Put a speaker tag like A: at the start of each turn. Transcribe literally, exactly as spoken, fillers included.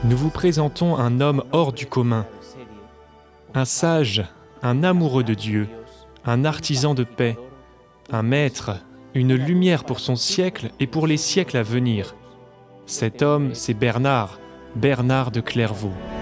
A: Nous vous présentons un homme hors du commun, un sage, un amoureux de Dieu, un artisan de paix, un maître, une lumière pour son siècle et pour les siècles à venir. Cet homme, c'est Bernard, Bernard de Clairvaux.